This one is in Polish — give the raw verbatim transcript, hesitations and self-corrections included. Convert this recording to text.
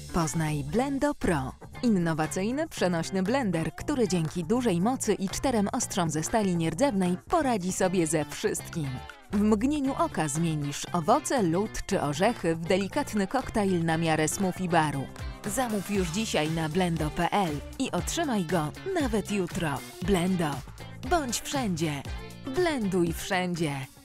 Poznaj Blendo Pro. Innowacyjny, przenośny blender, który dzięki dużej mocy i czterem ostrzom ze stali nierdzewnej poradzi sobie ze wszystkim. W mgnieniu oka zmienisz owoce, lód czy orzechy w delikatny koktajl na miarę smoothie baru. Zamów już dzisiaj na blendo kropka pe el i otrzymaj go nawet jutro. Blendo. Bądź wszędzie. Blenduj wszędzie.